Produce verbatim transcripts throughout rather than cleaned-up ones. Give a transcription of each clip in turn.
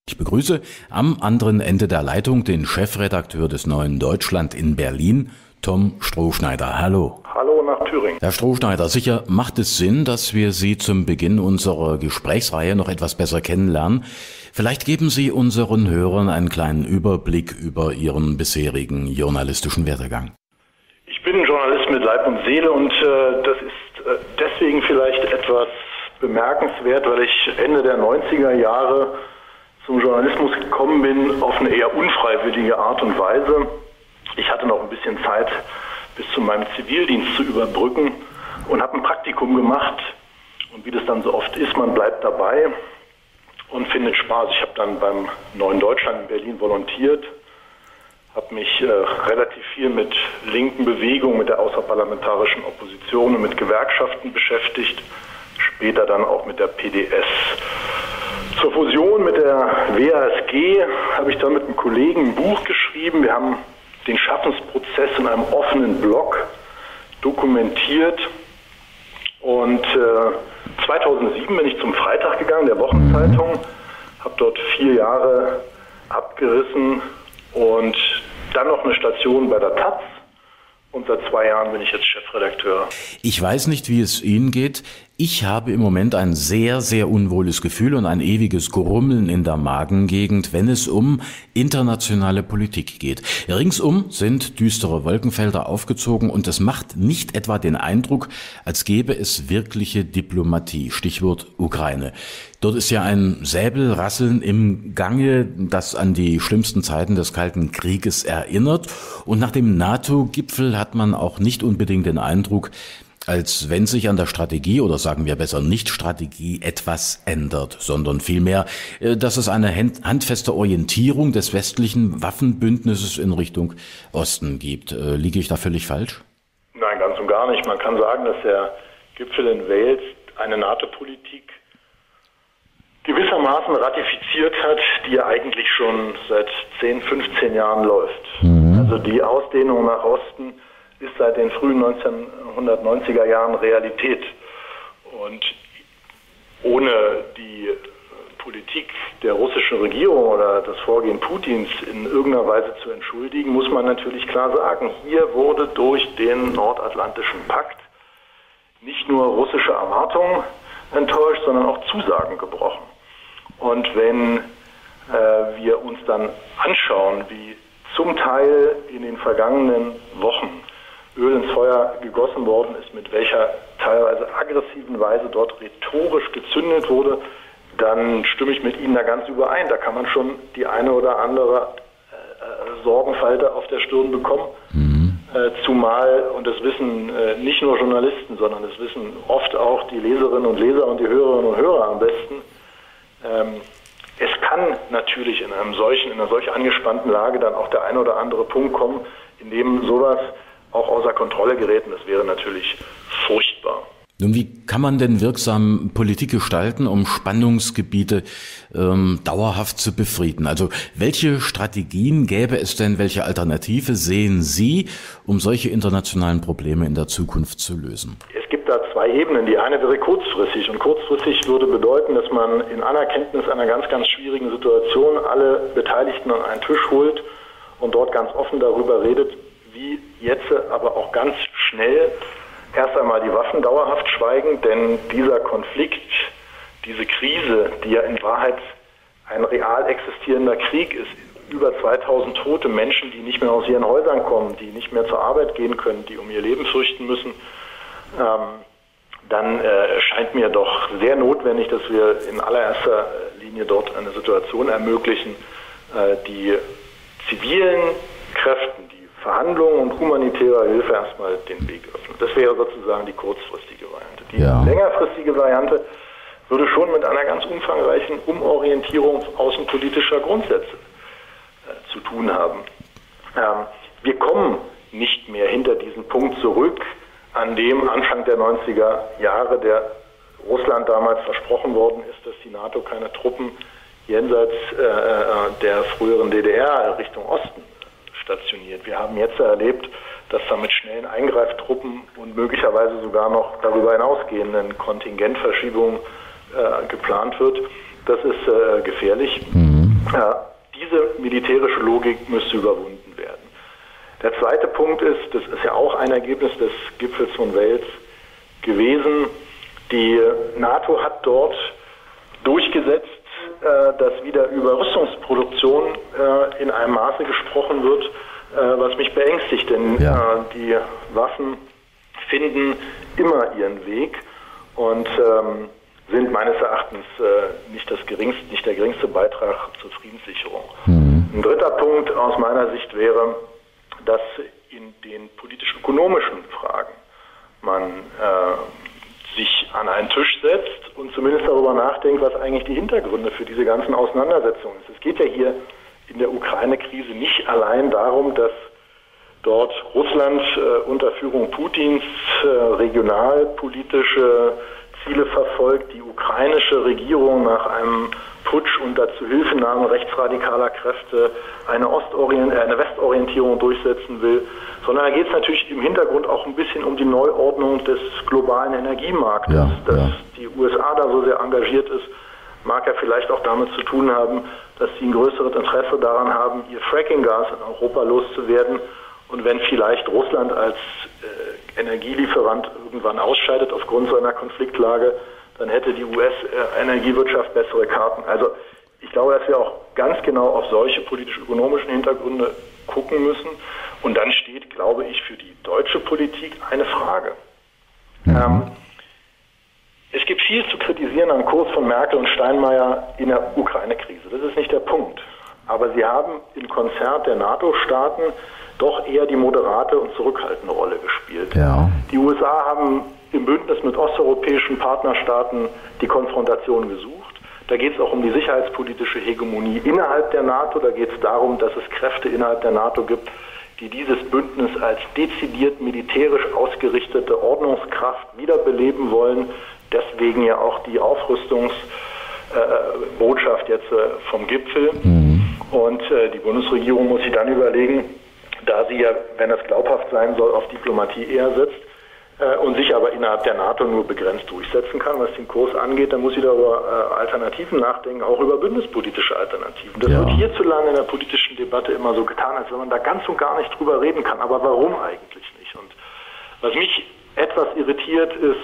Ich begrüße am anderen Ende der Leitung den Chefredakteur des Neuen Deutschland in Berlin, Tom Strohschneider. Hallo. Hallo nach Thüringen. Herr Strohschneider, sicher macht es Sinn, dass wir Sie zum Beginn unserer Gesprächsreihe noch etwas besser kennenlernen. Vielleicht geben Sie unseren Hörern einen kleinen Überblick über Ihren bisherigen journalistischen Werdegang. Ich bin Journalist mit Leib und Seele und äh, das ist äh, deswegen vielleicht etwas bemerkenswert, weil ich Ende der neunziger Jahre zum Journalismus gekommen bin auf eine eher unfreiwillige Art und Weise. Ich hatte noch ein bisschen Zeit bis zu meinem Zivildienst zu überbrücken und habe ein Praktikum gemacht. Und wie das dann so oft ist, man bleibt dabei und findet Spaß. Ich habe dann beim Neuen Deutschland in Berlin volontiert, habe mich äh, relativ viel mit linken Bewegungen, mit der außerparlamentarischen Opposition und mit Gewerkschaften beschäftigt, später dann auch mit der P D S. Zur Fusion mit der W A S G habe ich dann mit einem Kollegen ein Buch geschrieben. Wir haben den Schaffensprozess in einem offenen Blog dokumentiert. Und äh, zweitausendsieben bin ich zum Freitag gegangen, der Wochenzeitung, habe dort vier Jahre abgerissen und dann noch eine Station bei der Taz. Und seit zwei Jahren bin ich jetzt Chefredakteur. Ich weiß nicht, wie es Ihnen geht. Ich habe im Moment ein sehr, sehr unwohles Gefühl und ein ewiges Grummeln in der Magengegend, wenn es um internationale Politik geht. Ringsum sind düstere Wolkenfelder aufgezogen und es macht nicht etwa den Eindruck, als gäbe es wirkliche Diplomatie. Stichwort Ukraine. Dort ist ja ein Säbelrasseln im Gange, das an die schlimmsten Zeiten des Kalten Krieges erinnert. Und nach dem NATO-Gipfel hat man auch nicht unbedingt den Eindruck, als wenn sich an der Strategie oder sagen wir besser nicht Strategie etwas ändert, sondern vielmehr, dass es eine handfeste Orientierung des westlichen Waffenbündnisses in Richtung Osten gibt. Liege ich da völlig falsch? Nein, ganz und gar nicht. Man kann sagen, dass der Gipfel in Wales eine NATO-Politik gewissermaßen ratifiziert hat, die ja eigentlich schon seit zehn, fünfzehn Jahren läuft. Mhm. Also die Ausdehnung nach Osten ist seit den frühen neunzehnhundertneunziger Jahren Realität. Und ohne die Politik der russischen Regierung oder das Vorgehen Putins in irgendeiner Weise zu entschuldigen, muss man natürlich klar sagen, hier wurde durch den Nordatlantischen Pakt nicht nur russische Erwartungen enttäuscht, sondern auch Zusagen gebrochen. Und wenn äh, wir uns dann anschauen, wie zum Teil in den vergangenen Wochen Öl ins Feuer gegossen worden ist, mit welcher teilweise aggressiven Weise dort rhetorisch gezündet wurde, dann stimme ich mit Ihnen da ganz überein. Da kann man schon die eine oder andere äh, Sorgenfalte auf der Stirn bekommen. Mhm. Äh, zumal, und das wissen äh, nicht nur Journalisten, sondern das wissen oft auch die Leserinnen und Leser und die Hörerinnen und Hörer am besten, ähm, es kann natürlich in einem solchen, in einer solch angespannten Lage dann auch der eine oder andere Punkt kommen, in dem sowas auch außer Kontrolle gerät, und das wäre natürlich furchtbar. Nun, wie kann man denn wirksam Politik gestalten, um Spannungsgebiete ähm, dauerhaft zu befrieden? Also welche Strategien gäbe es denn, welche Alternative sehen Sie, um solche internationalen Probleme in der Zukunft zu lösen? Es gibt da zwei Ebenen. Die eine wäre kurzfristig, und kurzfristig würde bedeuten, dass man in Anerkenntnis einer ganz, ganz schwierigen Situation alle Beteiligten an einen Tisch holt und dort ganz offen darüber redet, wie jetzt aber auch ganz schnell erst einmal die Waffen dauerhaft schweigen, denn dieser Konflikt, diese Krise, die ja in Wahrheit ein real existierender Krieg ist, über zweitausend tote Menschen, die nicht mehr aus ihren Häusern kommen, die nicht mehr zur Arbeit gehen können, die um ihr Leben fürchten müssen, ähm, dann äh, scheint mir doch sehr notwendig, dass wir in allererster Linie dort eine Situation ermöglichen, äh, die zivilen Kräften, die Verhandlungen und humanitärer Hilfe erstmal den Weg öffnen. Das wäre sozusagen die kurzfristige Variante. Die ja. längerfristige Variante würde schon mit einer ganz umfangreichen Umorientierung außenpolitischer Grundsätze äh, zu tun haben. Ähm, wir kommen nicht mehr hinter diesen Punkt zurück, an dem Anfang der neunziger Jahre der Russland damals versprochen worden ist, dass die NATO keine Truppen jenseits äh, der früheren D D R Richtung Osten stationiert. Wir haben jetzt erlebt, dass da mit schnellen Eingreiftruppen und möglicherweise sogar noch darüber hinausgehenden Kontingentverschiebungen äh, geplant wird. Das ist äh, gefährlich. Mhm. Ja, diese militärische Logik müsste überwunden werden. Der zweite Punkt ist, das ist ja auch ein Ergebnis des Gipfels von Wales gewesen, die NATO hat dort durchgesetzt, dass wieder über Rüstungsproduktion in einem Maße gesprochen wird, was mich beängstigt, denn ja. die Waffen finden immer ihren Weg und ähm, sind meines Erachtens äh, nicht, das geringste, nicht der geringste Beitrag zur Friedenssicherung. Mhm. Ein dritter Punkt aus meiner Sicht wäre, dass in den politisch-ökonomischen Fragen man äh, sich an einen Tisch setzt und zumindest darüber nachdenkt, was eigentlich die Hintergründe für diese ganzen Auseinandersetzungen sind. Es geht ja hier in der Ukraine-Krise nicht allein darum, dass dort Russland äh, unter Führung Putins äh, regionalpolitische Ziele verfolgt, die ukrainische Regierung nach einem Putsch unter Zuhilfenahme rechtsradikaler Kräfte eine, Ostorient äh, eine Westorientierung durchsetzen will, sondern da geht es natürlich im Hintergrund auch ein bisschen um die Neuordnung des globalen Energiemarktes. Ja, dass ja. die U S A da so sehr engagiert ist, mag ja vielleicht auch damit zu tun haben, dass sie ein größeres Interesse daran haben, ihr Fracking-Gas in Europa loszuwerden. Und wenn vielleicht Russland als äh, Energielieferant irgendwann ausscheidet aufgrund seiner Konfliktlage, dann hätte die U S-Energiewirtschaft bessere Karten. Also ich glaube, dass wir auch ganz genau auf solche politisch-ökonomischen Hintergründe gucken müssen. Und dann steht, glaube ich, für die deutsche Politik eine Frage. Mhm. Ähm, es gibt viel zu kritisieren am Kurs von Merkel und Steinmeier in der Ukraine-Krise. Das ist nicht der Punkt. Aber sie haben im Konzert der NATO-Staaten doch eher die moderate und zurückhaltende Rolle gespielt. Ja. Die U S A haben im Bündnis mit osteuropäischen Partnerstaaten die Konfrontation gesucht. Da geht es auch um die sicherheitspolitische Hegemonie innerhalb der NATO. Da geht es darum, dass es Kräfte innerhalb der NATO gibt, die dieses Bündnis als dezidiert militärisch ausgerichtete Ordnungskraft wiederbeleben wollen. Deswegen ja auch die Aufrüstungsbotschaft äh, jetzt äh, vom Gipfel. Mhm. Und äh, die Bundesregierung muss sich dann überlegen, da sie ja, wenn es glaubhaft sein soll, auf Diplomatie eher setzt äh, und sich aber innerhalb der NATO nur begrenzt durchsetzen kann, was den Kurs angeht, dann muss sie da über äh, Alternativen nachdenken, auch über bündnispolitische Alternativen. Das ja. wird hierzulande in der politischen Debatte immer so getan, als wenn man da ganz und gar nicht drüber reden kann. Aber warum eigentlich nicht? Und was mich etwas irritiert ist,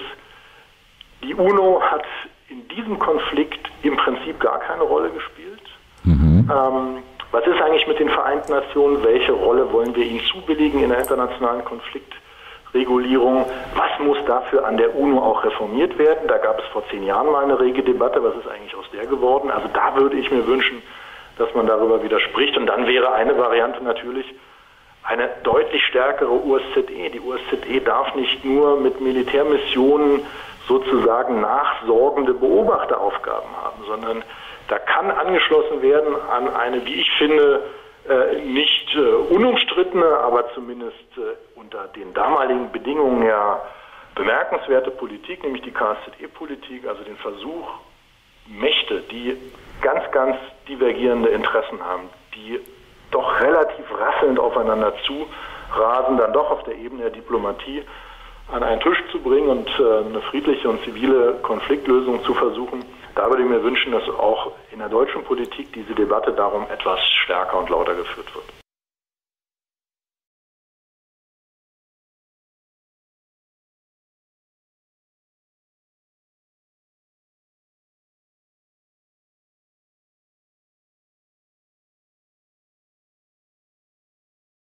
die UNO hat in diesem Konflikt im Prinzip gar keine Rolle gespielt. Mhm. Ähm, Was ist eigentlich mit den Vereinten Nationen? Welche Rolle wollen wir ihnen zubilligen in der internationalen Konfliktregulierung? Was muss dafür an der UNO auch reformiert werden? Da gab es vor zehn Jahren mal eine rege Debatte. Was ist eigentlich aus der geworden? Also da würde ich mir wünschen, dass man darüber wieder spricht. Und dann wäre eine Variante natürlich eine deutlich stärkere U S Z E. Die U S Z E darf nicht nur mit Militärmissionen sozusagen nachsorgende Beobachteraufgaben haben, sondern da kann angeschlossen werden an eine, wie ich finde, äh, nicht äh, unumstrittene, aber zumindest äh, unter den damaligen Bedingungen ja bemerkenswerte Politik, nämlich die K S Z E-Politik, also den Versuch, Mächte, die ganz, ganz divergierende Interessen haben, die doch relativ rasselnd aufeinander zu rasen, dann doch auf der Ebene der Diplomatie an einen Tisch zu bringen und äh, eine friedliche und zivile Konfliktlösung zu versuchen. Da würde ich mir wünschen, dass auch in der deutschen Politik diese Debatte darum etwas stärker und lauter geführt wird.